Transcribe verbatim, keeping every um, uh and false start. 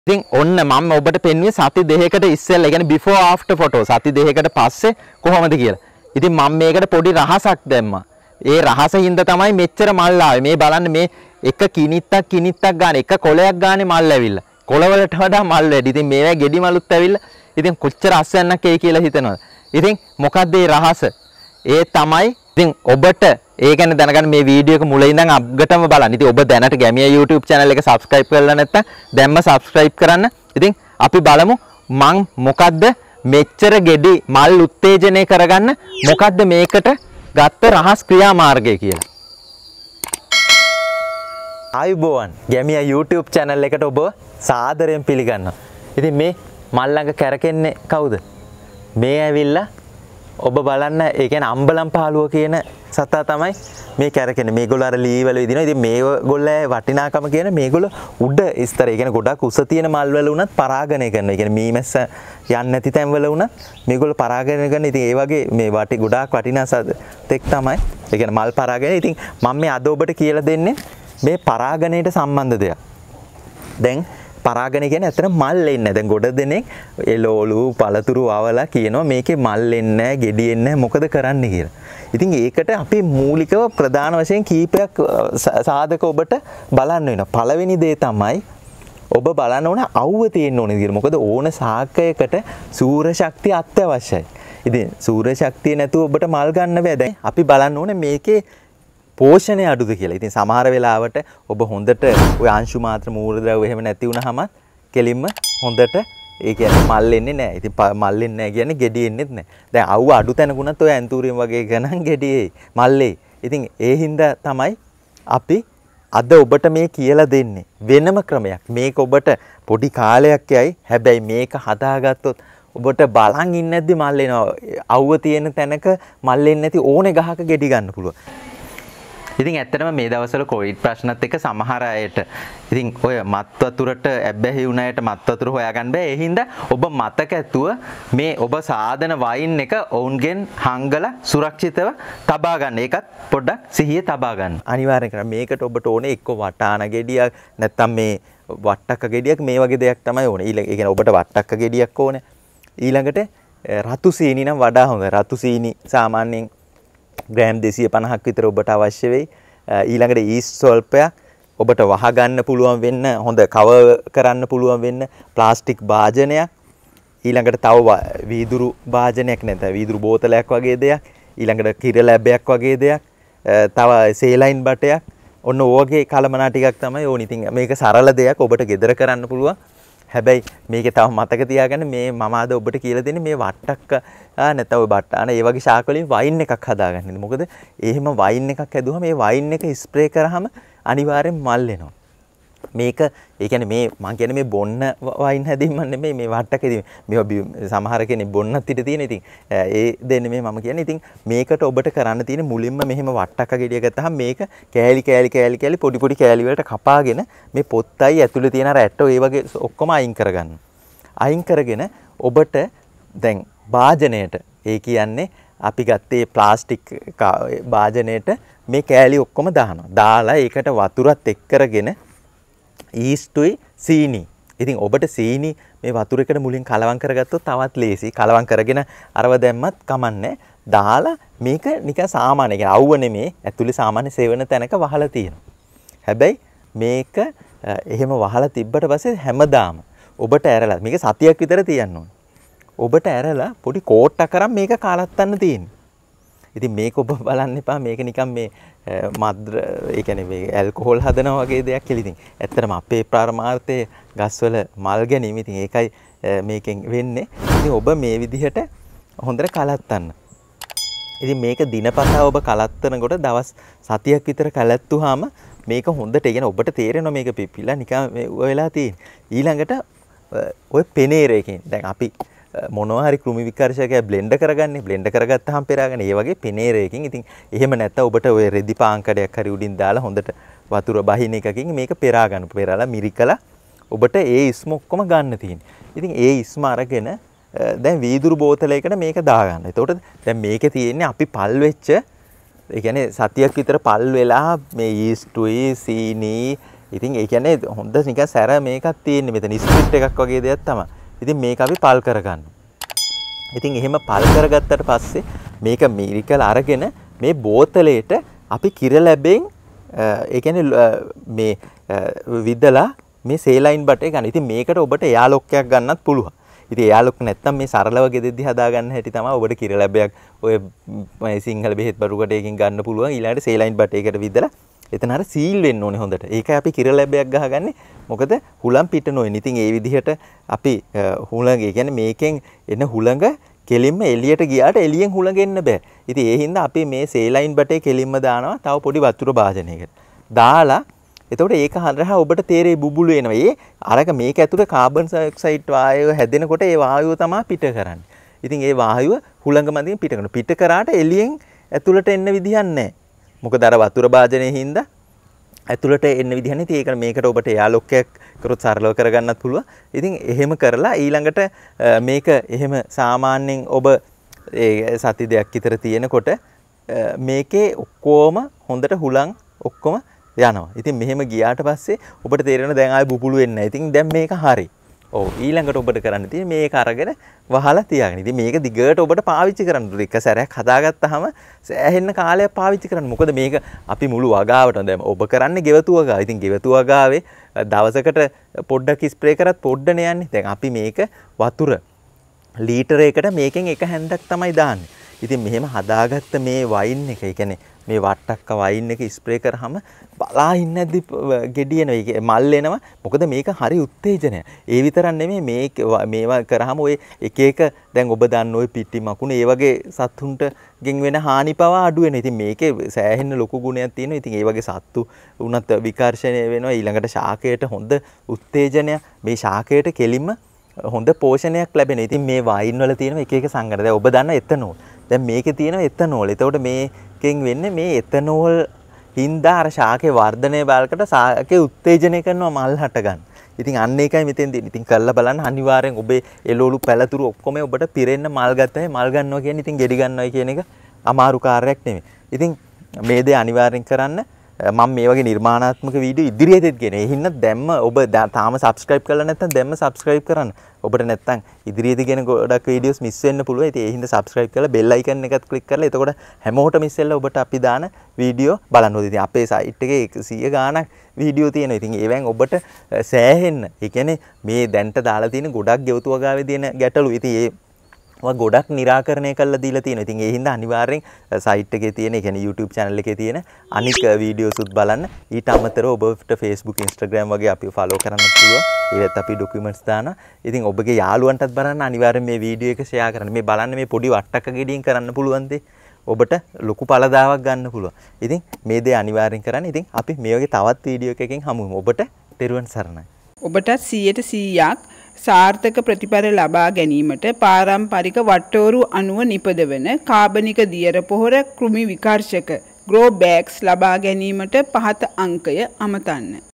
ඉතින් ඔන්න මම ඔබට පෙන්වුවේ සති දෙකකට ඉස්සෙල්ලා, ඒ කියන්නේ before after photo සති දෙකකට පස්සේ කොහොමද කියලා. ඉතින් මම මේකට පොඩි රහසක් දැම්මා. ඒ රහසින්ද තමයි මෙච්චර මල් ආවේ. මේ බලන්න මේ එක කිනිත්තක් කිනිත්තක් ගන්න එක කොලයක් ගානේ මල් ඇවිල්ලා. කොළවලට වඩා මල් වැඩි. ඉතින් මේවා ගෙඩි මලුත් ඇවිල්ලා. ඉතින් කොච්චර අස්වැන්නක් එයි කියලා හිතනවද? ඉතින් මොකක්ද ඒ රහස? ඒ තමයි ඉතින් ඔබට ඒ ගැන දැනගන්න මේ වීඩියෝ එක මුලින් ඉඳන් අගටම බලන්න. ඉතින් ඔබ දැනට ගැමියා YouTube channel එක subscribe කරලා නැත්නම් දැන්ම subscribe කරන්න. ඉතින් අපි බලමු මං මොකද්ද මෙච්චර ගෙඩි මල් උත්තේජනය කරගන්න මොකද්ද මේකට ගත්ත රහස් ක්‍රියාමාර්ගය කියලා. ආයුබෝවන් ගැමියා YouTube channel එකට ඔබ සාදරයෙන් පිළිගන්නවා. ඉතින් මේ මල් ළඟ කැරකෙන්නේ කවුද? මේ ඇවිල්ලා ඔබ බලන්න ඒ කියන්නේ අම්බලම් පහළුව කියන සතා තමයි මේ කැරකෙන්නේ. මේගොල්ලෝ අර ලී වල විදිනවා. ඉතින් මේගොල්ලෝ වටිනාකම කියන මේගොල්ලෝ උඩ ස්තර ඒ කියන්නේ ගොඩක් උස තියෙන මල් වල උනත් පරාගණය කරනවා. ඒ කියන්නේ මීමැස්ස යන්නේ නැති තැන් වල උනත් මේගොල්ලෝ පරාගණය කරන. ඉතින් ඒ වගේ මේ වටි ගොඩාක් වටිනා සතෙක් තමයි. ඒ කියන්නේ මල් පරාගණය. ඉතින් මම මේ අද ඔබට කියලා දෙන්නේ මේ පරාගණයට සම්බන්ධ දෙයක්. දැන් පරාගණය කියන්නේ ඇත්තට මල් එන්නේ. දැන් ගොඩ දෙනෙක් එළවලු පළතුරු වවලා කියනවා මේකේ මල් එන්නේ නැහැ, ගෙඩි එන්නේ නැහැ, මොකද කරන්න කියලා. ඉතින් ඒකට අපි මූලිකව ප්‍රධාන වශයෙන් කීපයක් සාධක ඔබට බලන්න වෙනවා. පළවෙනි දේ තමයි ඔබ බලන්න ඕන අවුව තියෙන්න ඕනේ කියලා. මොකද ඕන සාකයකට සූර්ය ශක්තිය අත්‍යවශ්‍යයි. ඉතින් සූර්ය ශක්තිය නැතුව ඔබට මල් ගන්න බෑ. දැන් අපි බලන්න ඕනේ මේකේ පෝෂණය අඩුද කියලා. ඉතින් සමහර වෙලාවට ඔබ හොඳට ওই අංශු මාත්‍ර මූලද්‍රව්‍ය එහෙම නැති වුනහම කෙලින්ම හොඳට ඒ කියන්නේ මල් එන්නේ නැහැ. ඉතින් මල් එන්නේ නැහැ කියන්නේ ගෙඩි එන්නේත් නැහැ. දැන් අවුව අඩු තැනකුණත් ඔය ඇන්තූරියම් වගේ ගණන් ගෙඩි එයි, මල් එයි. ඉතින් ඒ හින්දා තමයි අපි අද ඔබට මේ කියලා දෙන්නේ වෙනම ක්‍රමයක්. මේක ඔබට පොඩි කාලයක් යයි. හැබැයි මේක හදාගත්තොත් ඔබට බලන් ඉන්නේ නැද්දි මල් එනවා. අවුව තියෙන තැනක මල් එන්නේ නැති ඕනේ ගහක ගෙඩි ගන්න පුළුවන්. ඉතින් ඇත්තටම මේ දවස්වල කොවිඩ් ප්‍රශ්නත් එක්ක සමහර අයට ඉතින් ඔය මත් වතුරට ඇබ්බැහි වුණ අයට මත් වතුර හොයාගන්න බෑ. ඒ හින්දා ඔබ මතක ඇතුව මේ ඔබ සාදන වයින් එක ඔවුන්ගෙන් හංගලා සුරක්ෂිතව තබා ගන්න. ඒකත් පොඩ්ඩක් සිහියේ තබා ගන්න. අනිවාර්යෙන් කරන්න. මේකට ඔබට ඕනේ එක්ක වටාන ගෙඩියක් නැත්නම් මේ වට්ටක්ක ගෙඩියක් මේ වගේ දෙයක් තමයි ඕනේ. ඊළඟ ඒ කියන්නේ ඔබට වට්ටක්ක ගෙඩියක් ඕනේ. ඊළඟට රතු සීනි නම් වඩා හොඳයි. රතු සීනි සාමාන්‍යයෙන් ග්‍රෑම් දෙසිය පනහක් විතර ඔබට අවශ්‍ය වෙයි. ඊළඟට ඊස්ට් ස්වල්පයක් ඔබට වහ ගන්න පුළුවන් වෙන්න, හොඳ කවර් කරන්න පුළුවන් වෙන්න ප්ලාස්ටික් භාජනයක්. ඊළඟට තව වීදුරු භාජනයක් නැත්නම් වීදුරු බෝතලයක් වගේ දෙයක්. ඊළඟට කිර ලැබයක් වගේ දෙයක්. තව සේලයින් බටයක්. ඔන්න ඕගේ කලමනා ටිකක් තමයි ඕනි. ඉතින් මේක සරල දෙයක් ඔබට ගෙදර කරන්න පුළුවන්. හැබැයි මේකේ තව මතක තියාගන්න මේ මම අද ඔබට කියලා දෙන්නේ මේ වට්ටක්ක නැත්නම් ඔය බට්ටාන ඒ වගේ ශාක වලින් වයින් එකක් හදාගන්න. මොකද එහෙම වයින් එකක් හැදුවම මේ වයින් එක ස්ප්‍රේ කරාම අනිවාර්යෙන් මල් එනවා. මේක ඒ කියන්නේ මේ මම කියන්නේ මේ බොන්න වයින් හැදීම නෙමෙයි මේ වට්ටකේදී මේවා සමහර කෙනෙක් බොන්නත් ඉඳ තියෙන. ඉතින් ඒ දෙන්නේ මේ මම කියන්නේ. ඉතින් මේකට ඔබට කරන්න තියෙන මුලින්ම මෙහෙම වට්ටක ගෙඩිය ගත්තාම මේක කෑලි කෑලි කෑලි කෑලි පොඩි පොඩි කෑලි වලට කපාගෙන මේ පොත්තයි ඇතුලේ තියෙන අර ඇටෝ ඒ වගේ ඔක්කොම අයින් කරගන්න. අයින් කරගෙන ඔබට දැන් භාජනයට ඒ කියන්නේ අපි ගත්තේ ප්ලාස්ටික් භාජනයට මේ කෑලි ඔක්කොම දානවා. දාලා ඒකට වතුරත් එක් කරගෙන ඊස්ටුයි සීනි. ඉතින් ඔබට සීනි මේ වතුරේකට මුලින් කලවම් කරගත්තොත් තවත් ලේසි. කලවම් කරගෙන අරව දැම්මත් කමන්නේ. දාලා මේක නිකන් සාමාන්‍ය කියන්නේ අවුව නෙමේ ඇතුලේ සාමාන්‍ය සෙවන තැනක වහලා තියෙනවා. හැබැයි මේක එහෙම වහලා තිබ්බට පස්සේ හැමදාම ඔබට ඇරලා මේක සතියක් විතර තියන්න ඕනේ. ඔබට ඇරලා පොඩි කෝට්ටක් කරන් මේක කාලත්තන්න තියෙන්නේ. ඉතින් මේක ඔබ බලන්න එපා මේක නිකන් මේ මද්ද්‍ර ඒ කියන්නේ මේ ඇල්කොහොල් හදනවා වගේ දෙයක් කියලා. ඉතින් ඇත්තටම අපේ පරමාර්ථයේ ගස්වල මල් ගැනීම. ඉතින් ඒකයි මේකෙන් වෙන්නේ. ඉතින් ඔබ මේ විදිහට හොඳට කලත්තන්න. ඉතින් මේක දිනපතා ඔබ කලත්තනකොට දවස් සතියක් විතර කලත්තුවාම මේක හොඳට ඒ කියන්නේ ඔබට තේරෙනවා මේක පිපිලා නිකන් මේ වෙලා තියෙන. ඊළඟට ඔය පෙනේරයකින් දැන් අපි මොනවා හරි කෘමි විකර්ශකයක් බ්ලෙන්ඩ් කරගන්නේ. බ්ලෙන්ඩ් කරගත්තාම පෙරාගෙන ඒ වගේ පෙනේරයකින්. ඉතින් එහෙම නැත්නම් ඔබට ඔය රෙදි පාංකඩයක් හරි උඩින් දාලා හොඳට වතුර බහින එකකින් මේක පෙරා ගන්න. පෙරාලා මිරිකලා ඔබට ඒ ඉස්ම ඔක්කොම ගන්න තියෙන්නේ. ඉතින් ඒ ඉස්ම අරගෙන දැන් වීදුරු බෝතලයකට මේක දාගන්න. එතකොට දැන් මේකේ තියෙන්නේ අපි පල් වෙච්ච ඒ කියන්නේ සතියක් විතර පල් වෙලා මේ ඊස්ටුයි සීනි ඉතින් ඒ කියන්නේ හොඳ නිකන් සැර මේකක් තියෙන්නේ මෙතන ස්ප්‍රින්ට් එකක් වගේ දෙයක් තමයි. ඉතින් මේක අපි පල් කරගන්නවා. ඉතින් එහෙම පල් කරගත්තට පස්සේ මේක මිරිකලා අරගෙන මේ බෝතලේට අපි කිර ලැබෙන් ඒ කියන්නේ මේ විදලා මේ සේලයින් බටේ ගන්න. ඉතින් මේකට ඔබට එයා ලොක් එකක් ගන්නත් පුළුවන්. ඉතින් එයා ලොක් නැත්තම් මේ සරලව ගෙදෙද්දි හදාගන්න හැටි තමයි ඔබට කිර ලැබයක් ඔය සිංහල බෙහෙත් බරුකටයකින් ගන්න පුළුවන්. ඊළඟට සේලයින් බටේකට විදලා එතන අර සීල් වෙන්න ඕනේ හොඳට. ඒකයි අපි කිර ලැබයක් ගහගන්නේ. මොකද හුලම් පිට නොවෙන. ඉතින් ඒ විදිහට අපි හුලඟ ඒ කියන්නේ මේකෙන් එන හුලඟ කෙලින්ම එළියට ගියාට එළියෙන් හුලඟ එන්න බෑ. ඉතින් ඒ හින්දා අපි මේ සේලයින් බටේ කෙලින්ම දානවා තව පොඩි වතුර භාජනයකට. දාලා එතකොට ඒක හරහා ඔබට තේරෙයි බුබුලු එනවා. ඒ අරක මේක ඇතුලේ කාබන් ඩයොක්සයිඩ් වායුව හැදෙනකොට ඒ වායුව තමයි පිට කරන්නේ. ඉතින් ඒ වායුව හුලඟ මැදින් පිට කරනවා. පිට කරාට එළියෙන් ඇතුලට එන්න විදිහක් නැහැ. මොකද අර වතුර භාජනයේ හින්දා ඇතුලට එන්න විදිහක් නැහැ. ඉතින් ඒක මේකට ඔබට එයා ලොක් එකක් කරොත් සරලව කරගන්නත් පුළුවන්. ඉතින් එහෙම කරලා ඊළඟට මේක එහෙම සාමාන්‍යයෙන් ඔබ ඒ සති දෙකක් විතර තියෙනකොට මේකේ ඔක්කොම හොඳට හුලං ඔක්කොම යනවා. ඉතින් මෙහෙම ගියාට පස්සේ ඔබට තේරෙනවා දැන් ආයෙ බුබුලු වෙන්නේ නැහැ. ඉතින් දැන් මේක හරි. ඔව් ඊළඟට ඔබට කරන්න තියෙන්නේ මේක අරගෙන වහලා තියාගන්න. ඉතින් මේක දිගට ඔබට පාවිච්චි කරන්න ඕනේ. එක සැරයක් හදාගත්තාම සෑහෙන්න කාලයක් පාවිච්චි කරන්න. මොකද මේක අපි මුළු වගාවටම දැන් ඔබ කරන්නේ ගෙවතු වගාව. ඉතින් ගෙවතු වගාවේ දවසකට පොඩ්ඩක් ස්ප්‍රේ කරත් පොඩ්ඩනේ යන්නේ. දැන් අපි මේක වතුර ලීටරයකට මේකෙන් එක හැන්දක් තමයි දාන්නේ. ඉතින් මෙහෙම හදාගත්ත මේ වයින් එක, ඒ කියන්නේ මේ වට්ටක්ක වයින් එක ස්ප්‍රේ කරාම බලා ඉන්නේ නැද්දි ගෙඩියනවා මල් එනවා. මොකද මේක හරි උත්තේජනය. ඒ විතරක් නෙමෙයි මේ මේවා කරාම ඔය එක එක දැන් ඔබ දන්න ඔය පිටි මකුණ ඒ වගේ සත්තුන්ට ගෙන් වෙන හානි පවා අඩු වෙනවා. ඉතින් මේකේ සෑහෙන ලොකු ගුණයක් තියෙනවා. ඉතින් ඒ වගේ සත්තු උනත් විකර්ෂණය වෙනවා. ඊළඟට ශාකයට හොඳ උත්තේජනය. මේ ශාකයට කෙලින්ම හොඳ පෝෂණයක් ලැබෙනවා. ඉතින් මේ වයින් වල තියෙන එක එක සංගර. දැන් ඔබ දන්න එතනෝල්. දැන් මේකේ තියෙන එතනෝල්. එතකොට මේකෙන් වෙන්නේ මේ එතනෝල් හින්දා අර ශාකේ වර්ධනය බලකට ශාකේ උත්තේජනය කරනවා මල් හට ගන්න. ඉතින් අන්න ඒකයි මෙතෙන් දෙන්නේ. ඉතින් කරලා බලන්න අනිවාර්යෙන් ඔබේ එළවලු පැලතුරු ඔක්කොම ඔබට පිරෙන්න මල් ගත්තයි මල් ගන්නවා කියන්නේ ඉතින් ගෙඩි ගන්නවයි කියන එක අමාරු කාර්යයක් නෙමෙයි. ඉතින් මේ දේ අනිවාර්යෙන් කරන්න. මම මේ වගේ නිර්මාණාත්මක වීඩියෝ ඉදිරියටත් ගෙන. ඒ හින්දා දැම්ම ඔබ තාම subscribe කරලා නැත්නම් දැම්ම subscribe කරන්න. ඔබට නැත්නම් ඉදිරියේදී ගෙන ගොඩක් වීඩියෝස් මිස් වෙන්න පුළුවන්. ඉතින් ඒ හින්දා subscribe කරලා bell icon එකත් click කරලා එතකොට හැමෝටම ඉස්සෙල්ලා ඔබට අපි දාන වීඩියෝ බලන්න ඕනේ. ඉතින් අපේ site එකේ එකසිය ගාණක් වීඩියෝ තියෙනවා. ඉතින් ඒවෙන් ඔබට සෑහෙන්න. ඒ කියන්නේ මේ දැන්ට දාලා තියෙන ගොඩක් ගෙවතු වගාවේ තියෙන ගැටලු. ඉතින් ඒ වා ගොඩක් निराකරණය කරලා දීලා තියෙනවා. ඉතින් ඒ හින්දා අනිවාර්යෙන් site එකේ තියෙන, ඒ කියන්නේ YouTube channel එකේ තියෙන අනික් වීඩියෝස් උත් බලන්න. ඊට අමතරව ඔබට Facebook, Instagram වගේ අපි follow කරන්න පුළුවන්. ඒවත් අපි documents දානවා. ඉතින් ඔබගේ යාළුවන්ටත් බලන්න අනිවාර්යෙන් මේ වීඩියෝ එක share කරන්න. මේ බලන්න මේ පොඩි වට්ටක්ක ගෙඩියෙන් කරන්න පුළුවන් දේ ඔබට ලොකු පළදාවක් ගන්න පුළුවන්. ඉතින් මේ දේ අනිවාර්යෙන් කරන්න. ඉතින් අපි මේ වගේ තවත් වීඩියෝ එකකින් හමු වෙමු. ඔබට තෙරුවන් සරණයි. ඔබට සීයට සීයක් සාර්ථක ප්‍රතිඵල ලබා ගැනීමට පාරම්පරික වට්ටෝරු අණුව නිපදවන කාබනික දියර පොහොර කෘමි විකර්ශක ග්‍රෝ බෑග්ස් ලබා ගැනීමට පහත අංකය අමතන්න.